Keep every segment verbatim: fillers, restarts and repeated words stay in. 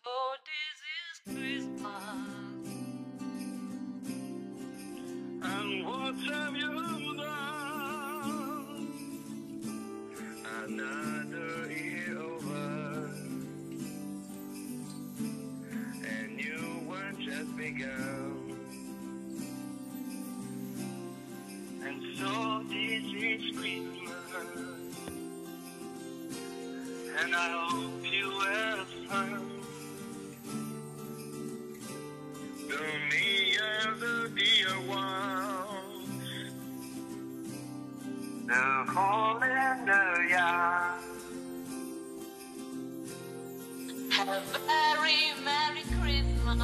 Oh, this is Christmas. And what have you done? Another year over, and new one just begun. And so this is Christmas, and I hope you have fun. To me and the dear ones, the whole and the young. Have a very Merry Christmas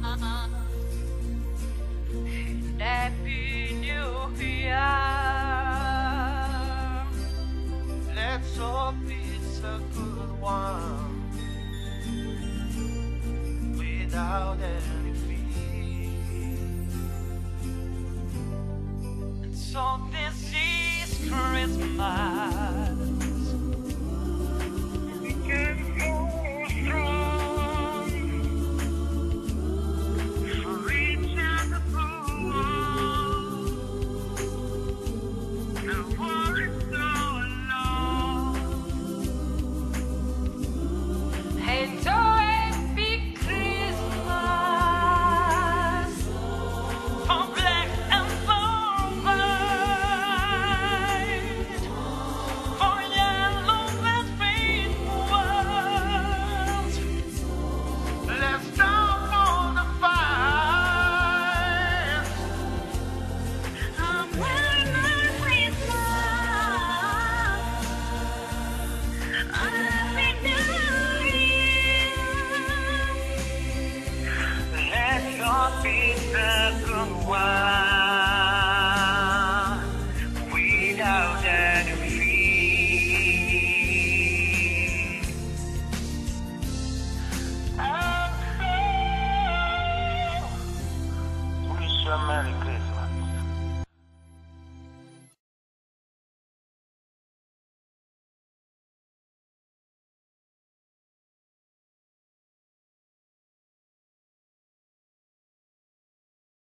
and Happy New Year. Let's hope it's a good one, without any fear. And so this is Christmas.